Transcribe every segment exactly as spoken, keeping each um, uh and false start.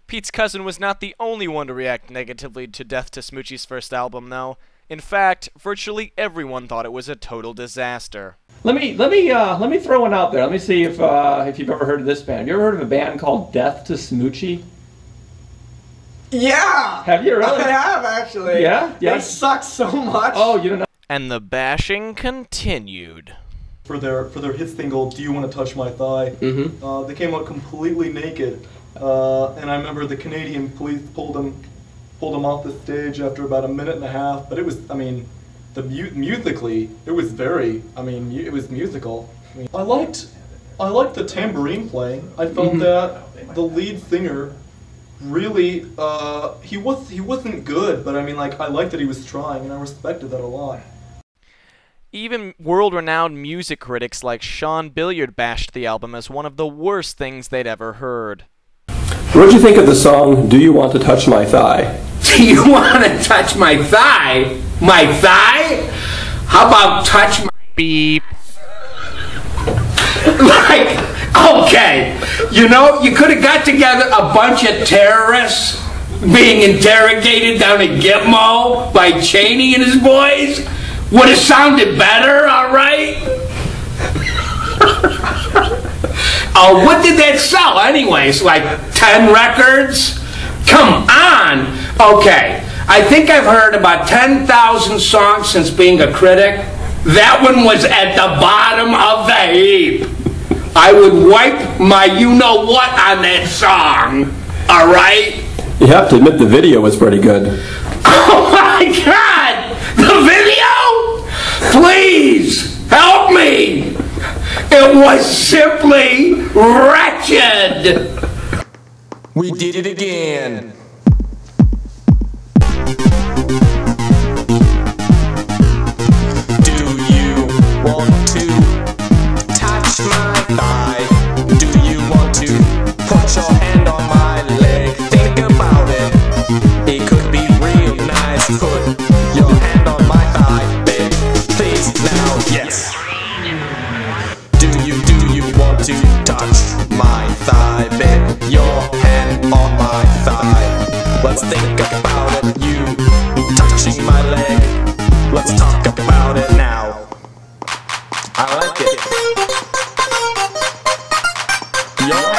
Pete's cousin was not the only one to react negatively to Death To Smoochy's first album, though. In fact, virtually everyone thought it was a total disaster. Let me let me uh, let me throw one out there. Let me see if uh, if you've ever heard of this band. Have you ever heard of a band called Death To Smoochy? Yeah. Have you really? I have actually. Yeah. Yeah. They suck so much. Oh, you don't know. And the bashing continued. For their for their hit single, "Do You Want to Touch My Thigh?" Mm-hmm. uh, they came out completely naked, uh, and I remember the Canadian police pulled them pulled them off the stage after about a minute and a half. But it was, I mean, the mu musically, it was very, I mean, it was musical. I, mean, I liked I liked the tambourine playing. I felt Mm-hmm. that the lead singer really uh, he was he wasn't good, but I mean, like, I liked that he was trying, and I respected that a lot. Even world-renowned music critics like Sean Billiard bashed the album as one of the worst things they'd ever heard. What'd you think of the song, Do You Want to Touch My Thigh? Do you want to touch my thigh? My thigh? How about touch my... Beep. Like, okay, you know, you could have got together a bunch of terrorists being interrogated down at Gitmo by Cheney and his boys. Would have sounded better, all right? Oh, what did that sell anyways? Like ten records? Come on! Okay, I think I've heard about ten thousand songs since being a critic. That one was at the bottom of the heap. I would wipe my you-know-what on that song, all right? You have to admit the video was pretty good. Oh my God! The video? Please, help me! It was simply wretched! We did it again. Do you want to touch my thigh? Do you want to put your hand on my leg? Think about it. It could be real nice. Put your hand on my thigh, babe. Please now, yes. Do you, do you want to touch my thigh, babe? Your hand on my thigh. Let's think about it. You touching my leg. Let's talk about it now. I like it. Your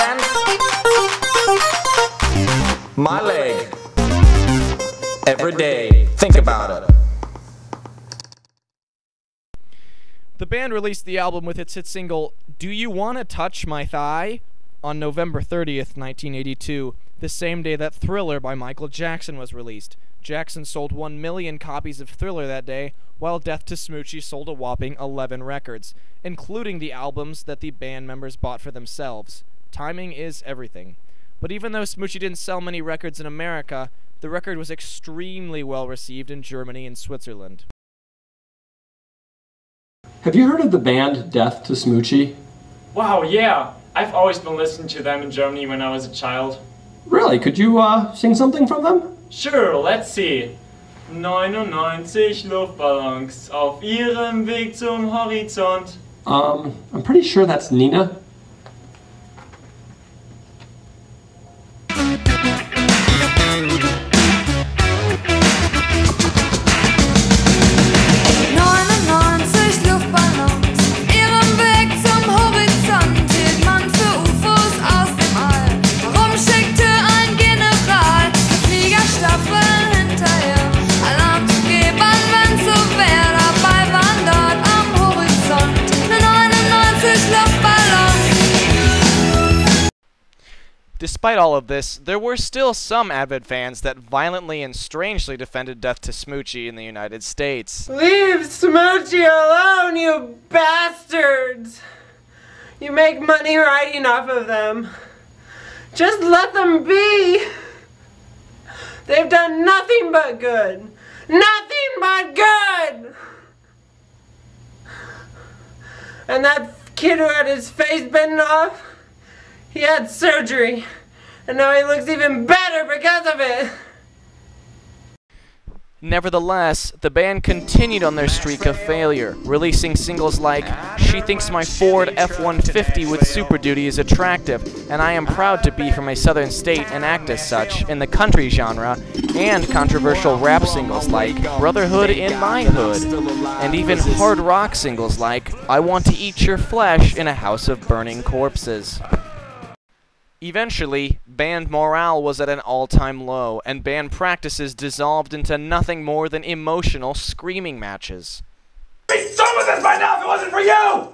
hand, my leg. Every day, think about it. The band released the album with its hit single, Do You Wanna Touch My Thigh? On November thirtieth, nineteen eighty-two, the same day that Thriller by Michael Jackson was released. Jackson sold one million copies of Thriller that day, while Death To Smoochy sold a whopping eleven records, including the albums that the band members bought for themselves. Timing is everything. But even though Smoochy didn't sell many records in America, the record was extremely well received in Germany and Switzerland. Have you heard of the band Death To Smoochy? Wow, yeah. I've always been listening to them in Germany when I was a child. Really? Could you uh, sing something from them? Sure, let's see. neunundneunzig Luftballons auf ihrem Weg zum Horizont. Um, I'm pretty sure that's Nina. Despite all of this, there were still some avid fans that violently and strangely defended Death To Smoochy in the United States. Leave Smoochy alone, you bastards! You make money writing off of them. Just let them be! They've done nothing but good. Nothing but good! And that kid who had his face bitten off, he had surgery, and now he looks even better because of it. Nevertheless, the band continued on their streak of failure, releasing singles like She Thinks My Ford F one fifty with Super Duty is Attractive, and I Am Proud to Be from a Southern State and Act as Such in the country genre, and controversial rap singles like Brotherhood in My Hood, and even hard rock singles like I Want to Eat Your Flesh in a House of Burning Corpses. Eventually, band morale was at an all-time low, and band practices dissolved into nothing more than emotional screaming matches. Be done with this by now if it wasn't for you!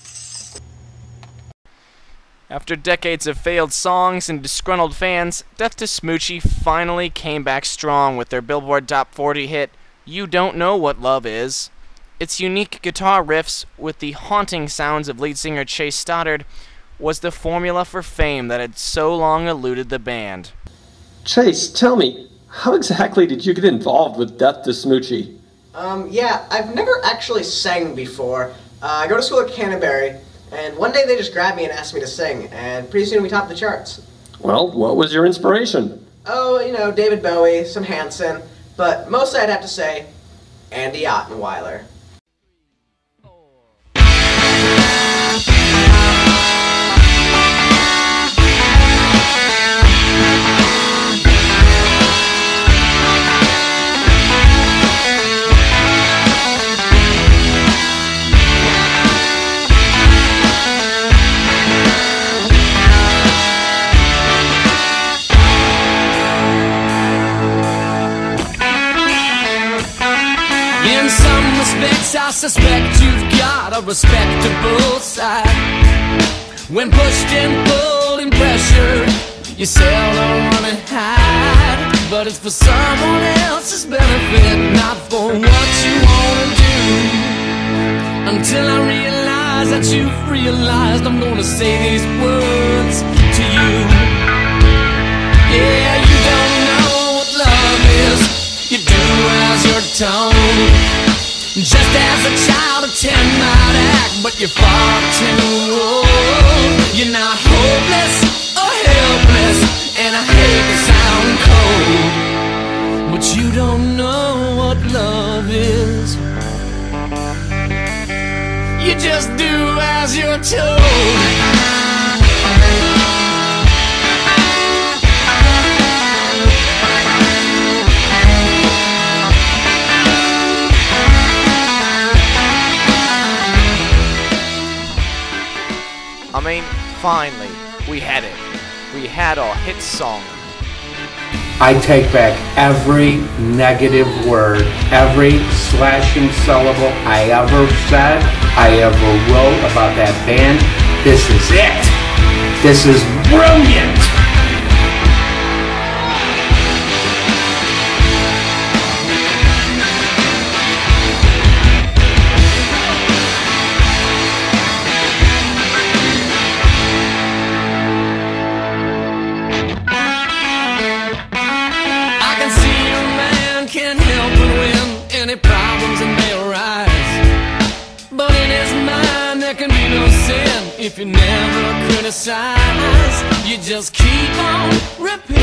After decades of failed songs and disgruntled fans, Death To Smoochy finally came back strong with their Billboard Top forty hit, You Don't Know What Love Is. Its unique guitar riffs, with the haunting sounds of lead singer Chase Stoddard, was the formula for fame that had so long eluded the band. Chase, tell me, how exactly did you get involved with Death To Smoochy? Um, yeah, I've never actually sang before. Uh, I go to school at Canterbury, and one day they just grabbed me and asked me to sing, and pretty soon we topped the charts. Well, what was your inspiration? Oh, you know, David Bowie, some Hanson, but mostly I'd have to say Andy Ottenweiler. In some respects, I suspect you've got a respectable side. When pushed and pulled and pressured, you seldom run and hide. But it's for someone else's benefit, not for what you want to do. Until I realize that you've realized I'm gonna say these words to you. Yeah, you don't know what love is. You do as you're told. Just as a child of ten might act, but you're far too old. You're not hopeless or helpless, and I hate to sound cold, but you don't know what love is. You just do as you're told. I mean, finally, we had it. We had our hit song. I take back every negative word, every slashing syllable I ever said, I ever wrote about that band. This is it. This is brilliant. Problems and they arise, but in his mind there can be no sin if you never criticize. You just keep on repeating.